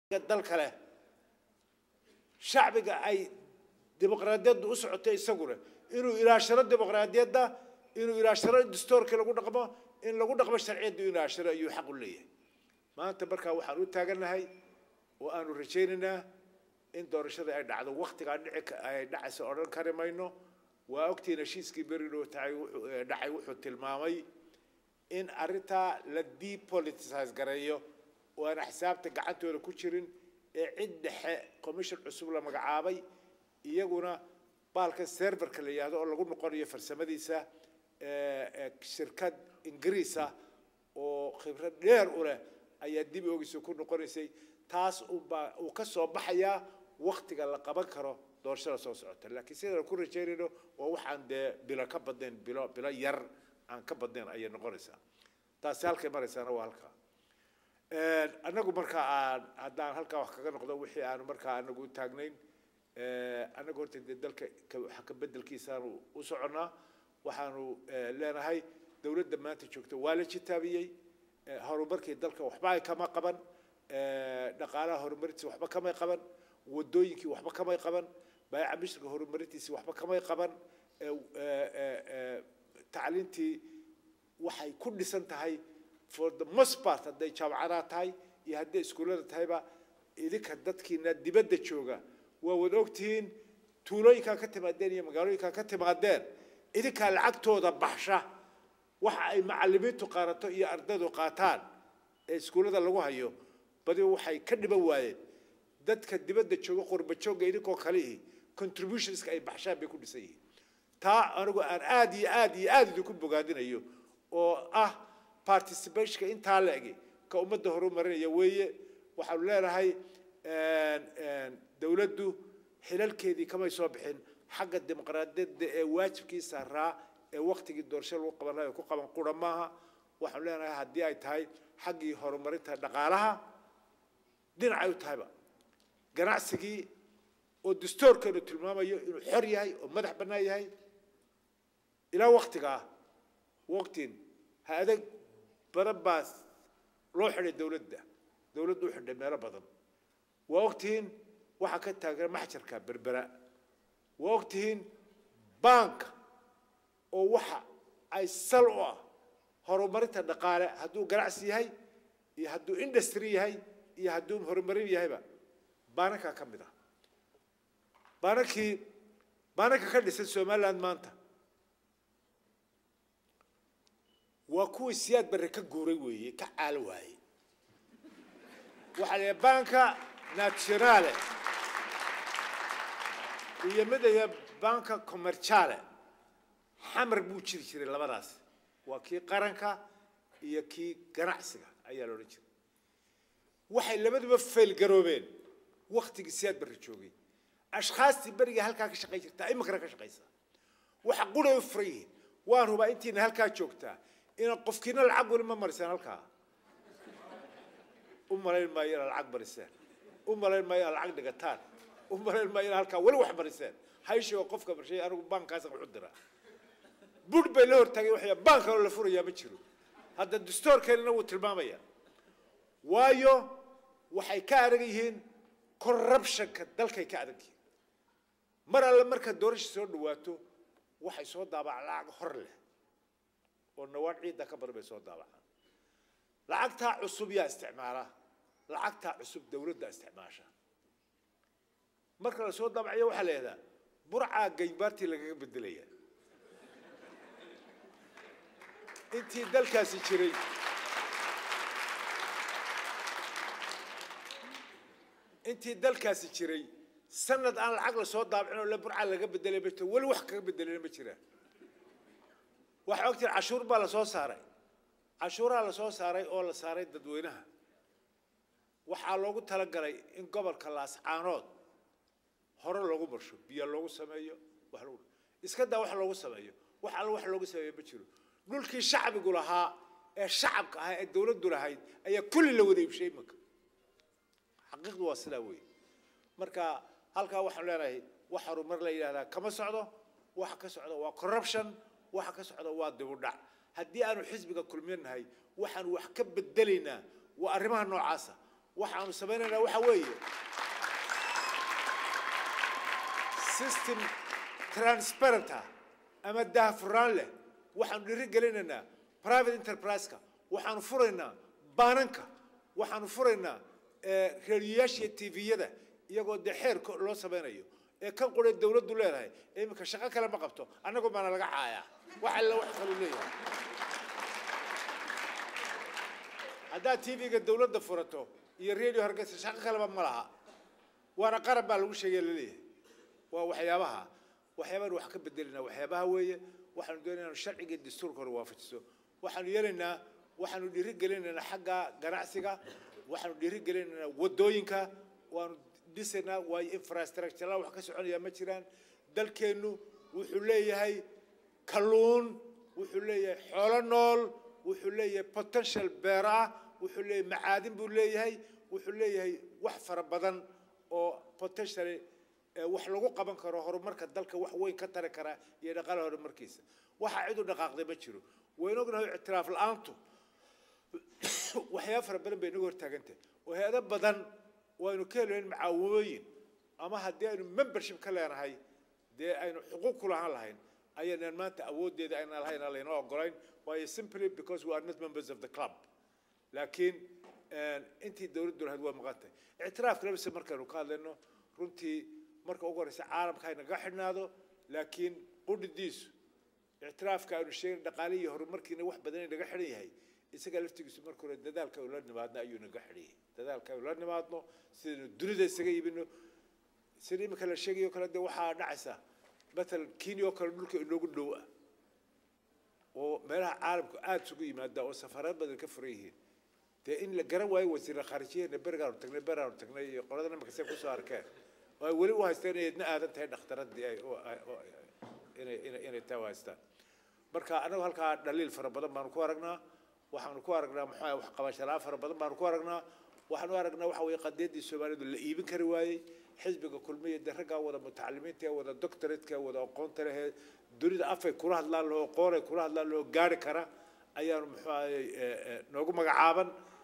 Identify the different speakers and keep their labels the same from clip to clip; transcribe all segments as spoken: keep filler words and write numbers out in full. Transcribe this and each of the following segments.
Speaker 1: dalka leh shacbiga ay dimuqraadiyadda u socotay isaguna inuu ilaashado dimuqraadiyadda inuu ilaashado dastuurka lagu dhaqmo in lagu dhaqmo sharciyada inuu ilaashado ayuu xaq u leeyahay maanta markaa waxaan u taaganahay oo aanu rajaynaynaa in doorashada ay dhacdo waqtiga dhici ay dhacayso oo dhan kari mayno waa ogtiin heshiiskii berino dhacay wuxuu tilmaamay in arinta la depoliticize gareeyo oo aan xisaabta gacantooda ku jirin ee cid dhexe commission cusub la magacaabay iyaguna baalka serverka la yiraahdo oo lagu noqonayo farsamadiisa ee shirkad Ingiriisa oo khibrad dheer u leh ayaa dib oogiso ku noqonaysay taas uu ka soo baxaya waqtiga la qaban karo doorashada soo socota laakiin sida ku rajeynayno waa waxaan de bila ka badeen bilo bila yar aan ka badeen ay noqonaysaa taas halkay maraysaana waa halka ee anagu marka aan hadaan halka wax kaga noqdo wixii aan marka anagu taagnayn ee anagu horta dalka waxa ka bedelkiisa u soconaa waxaanu leenahay dawladda maanta joogto waa la jitaabiyay horumarkii dalka waxba ay kama qaban ee dhaqaalaha horumarintiisa waxba kama qaban wadooyinkii waxba kama qaban baayaca mishriga horumarintiisa waxba kama qaban ee tacliintii waxay ku dhisan tahay for the most part haday jaamacadaha tahay iyo haday iskuulada tahayba idinka dadkiina dibadda jooga waa wada ogtiin tuulooyinka ka timaadeen iyo magaalooyinka ka timaadeen idinka lacagtooda baxsha waxa ay macallimiintu qaarato iyo ardaydu qaataan ee iskuulada lagu hayo badi waxay ka dhiban waayeen dadka dibadda jooga qurba jooga idinkoo kale contributions ay baxshaan bay ku dhisan yihiin taa anigu aan aad iyo aad iyo aad ku bogaadinayo oo ah participation inta la egi ka ummadda horumarinaya weeye waxaan leenahay een een dawladdu xilalkeedii kama soo bixin xagga dimuqraadiyadda ee waajibkiisa raa ee waqtigii doorashada lagu qaban lahayo ku qaban quramaha waxaan leenahay hadii ay tahay xaggii horumarinta dhaqaalaha dhinacay u tahayba ganacsigii oo dastuurkeenu tilmaamayo inuu xor yahay oo madax bannaan yahay ilaa waqtiga waqtin هذا برباس روح للدولة دولة روح للمال بدن وقتين وحكت تاجر محشر كبربراء وقتين بنك أو وح أي سلوى هرمرت النقالة هدو جراسي هاي يهدو إندستري هاي يهدو هرمري هاي بقى بانك كم ده بانكي بانك خلي سلسلة مالان مانتا وكو سياد بركة جوري كعالواي وعلى بنكا ناتشرالة ويمدى يا بنكا كوميرشالة حمر بوشري شري لبراس وكي قرنكا يكي جراسكا أيالو رجل وحي لما دو بفيل جروبين وقت سياد بركة أشخاص تبرج هالكا كشقيسة تأي مكرا كشقيسة وحقوله يفرين وانو بقى انتي هالكا شوكتا إن قفكنا العقل ما مرسان الكا أم لين ما يرى العقل مرسان أم لين ما يرى العقل قتال أم لين ما يرى الكا ولا واحد مرسان هاي شيء قفك برشيء أنا بانك هذا الحدرة بود بلور تجي وحيا بانك ولا فوريا بتشرو هذا الدستور كان نو تلمامية وايو وحي كارجين corruption كدل كي كارجين مرة لما كان دورش صور دواتو وحي صور دابع العقل حرله والنوع عيد كبر بيسود طبعا لعقتها عصب يا استعمارة لعقتها عصب دولة استعماشة مركز صود طبعا يوحى لهذا برعة جيبارتي اللي بدلية انتي دلكاسي شري انتي دلكاسي شري سند أنا العقل صود طبعا ولا برعة اللي بدلية بيته ولا وحكة بدلية بيته وحوقت العشور بلا سو ساري عشورها لا سو ساري او لا ساري dadweynaha waxa loogu tala galay in gobolka laas caanood hore loogu barsho biyo loogu sameeyo wax loo iska daa wax loogu sameeyo wax alla wax loogu sameeyo ma jiro dhulkii shacbigu lahaa ee shacabka ah ee dawladdu lahayd ayaa kulli la wada ibshay marka xaqiiqdu waa sida weey marka halka waxaan leenahay wax horumar la yiraahdaa kama socdo wax ka socdo waa corruption waxa ka socda waa dib u dhac hadii aanu xisbiga kulmeenahay waxaan wax ka bedelayna waa arrimaha noocaasa waxaanu samaynaynaa waxa weeye system transparent ama daahfurnaan leh waxaanu dhiirigelinaynaa private enterprise-ka waxaanu furaynaa baananka waxaanu furaynaa raadiyaasha iyo tviyada iyagoo dee xeerka loo samaynayo ee kan qura dawladdu leedahay ee iminka shaqo kale ma qabto annagoo baana laga caayaa wax alla wax kaluu leeyahay haddaad tv-ga dawladda furato iyo radio hargeysa shaqo kaleba ma laha waana qaran baa lagu sheegay la leeyahay waa waxyaabaha waxyaabaan wax ka bedelinaa waxyaabaha weeye waxaanu doonaynaa inaanu sharciga iyo dastuurka hore waafajiso waxaanu yeelaynaa waxaanu dhiirigelinaynaa xagga ganacsiga waxaanu dhiirigelinaynaa wadooyinka waanu dhisaynaa waayo infrastructure wax ka soconaya ma jiraan dalkeennu wuxuu leeyahay kalluun wuxuu leeyahay xoolo nool wuxuu leeyahay potential beer ah wuxuu leeyahay macaadin buu leeyahay wuxuu leeyahay wax fara badan oo potentially wax lagu qaban karo horumarka dalka wax weyn ka tari kara iyo dhaqaalaha horumarkiisa waxa cid u dhaqaaqday ma jiro waynu ognahay ictiraaf la'aantu waxyaabo fara badan bay inagu hortaagantay oo hay'ado badan waynu ka helayn macaawimooyin ama haddii aynu membership ka leenahay dee aynu xuquuq ku lahaan lahayn ayaan maanta awoodeeda ayna lahayn laynoo ogolayn waayo simply because we are not members of the club laakiin intii dawladdu lahayd waa maqantay ictiraafka labisa markaanu ka hadlayno runtii marka ugu horeysa caalamka ay naga xidhnaado laakiin qudhidiisu ictiraafka aynu sheegay dhaqaalihi iyo horumarkiina wax badan naga xidhan yahay isaga laftigiisu marka hore dadaalka uu la nimaadna ayuu naga xidhiyay dadaalka uu la nimaadno sidaynu dunida isaga iibino sida imika la sheegayo kale dee waxaa dhacaysa matal Kenya oo kale dhulka inoogu dhow ah oo meelaha caalamku aad isugu yimaada oo safarada badan ka furan yihiin dee in la garan waayo wasiirka khaarijiyeena berigaan tagnay berigaan tagnay iyo qoladana markay ku soo arkeen way wali u haysteen inay aadan tahay dhakhtaradii ay inay inay inay tawaastaan marka anagu halka dhaliil fara badan baan ku aragnaa waxaan ku aragnaa maxaa wax qabashada fara badan baan ku aragnaa waxaan u aragnaa waxa way qadeedii Soomaalidu la iibin kari waayay xisbiga kulmiye daraga wada mutacalimiinta wada doctorate wada aqoonta leh dunida afay kula hadlaan loo qoray kula hadlaan loo gaari kara ayaan maxaa noogu magacaaban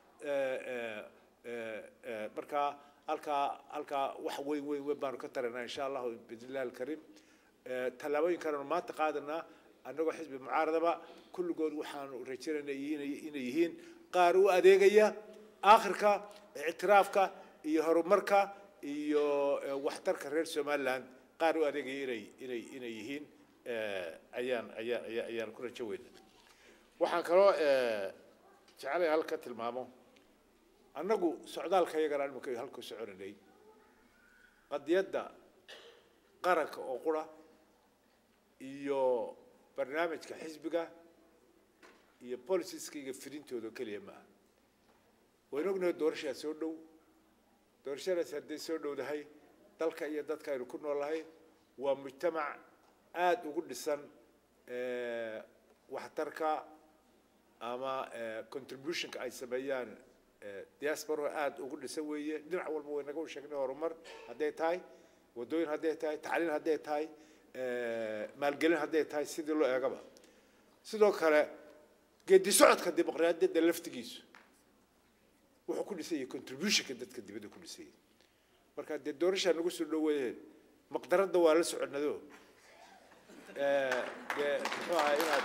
Speaker 1: marka halka halka wax weyn weyn weyn baan ka taranaa insha Allah bidillah alkarim talaabooyin kale maanta qaadana anagoo xisbi mucaaradaba kulligood waxaan rajaynaynaa inay yihiin qaar u adeegaya aakhirka ictiraafka iyo horumarka iyo waxtarka reer Soomaaliland qaar u adeegaya inay inay inay yihiin ayaan ayaan ayaan ku rajaynaynaa waxaan kaloo jecelahay halka tilmaamo annagu socdaalka iyagana imika halka soconay qadiyada qaranka oo qura iyo barnaamijka xisbiga iyo policies-kiga fidintooda kaliya ma waynu ognahay doorashada soo dhow doorashadaas haddii soo dhowdahay dalka iyo dadka aynu ku noolahay waa mujtamac aad ugu dhisan waxtarka ama contribution-ka ay sameeyaan diaspora aad ugu dhisan weeye dhinac walba way naga sheegnay horumar hadday tahay wadooyin hadday tahay tacliin hadday tahay maalgelin hadday tahay sidii loo eegaba sidoo kale geedi socodka dimuqraadiyadda laftigiisu wuxuu ku dhisay contribution-ka dadka dibadda ku dhisay marka dee doorashada nagu soo dhaweeyeen maqdarada waa la soconado ee dee muxuu ahaa inaad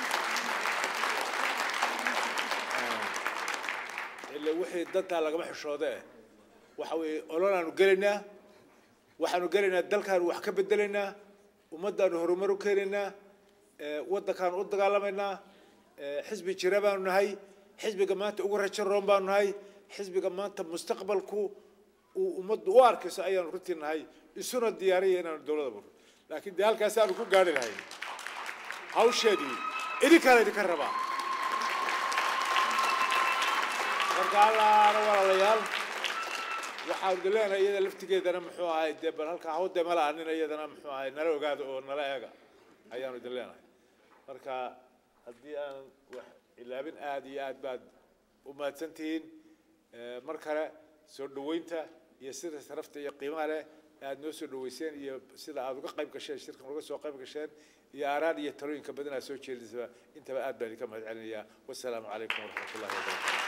Speaker 1: إلا وحي دتها لقمة حشودة وحوي أولنا نقلنا وحنو قلنا الدلكان وحكب الدلنا ومدة نهرمرو كيرنا وده كان وده قالمنا حزب شربان نهاي حزب جماعة أقرأ شربان نهاي حزب جماعة مستقبلكو ومد واركس أيام روتين نهاي السنة الديارية أنا الدولة بور لكن ده هالكاسة نكون قارن هاي هاو شدي إذا كان إذا كان ربع قال أنا والله waxaan galeenay iyada laftigeedana muxuu ahay deeban halka hawda ma laanin iyadana muxuu ahay nala ogaado oo nala eega ayaanu galeenay marka hadii aan wax ilaabin aad iyo aad baad u maadsantiin mar kale soo dhaweynta iyo sida sarafta iyo qiimaha leh aad noo soo dhaweyseen iyo sida aad uga qayb gasheen shirkan uga soo qayb gasheen iyo aaraad iyo talooyinka badan aad soo jeedisay intaba aad baan ka mahadcelinayaa wassalaamu calaykum wa rahmatullahi wa barakatuh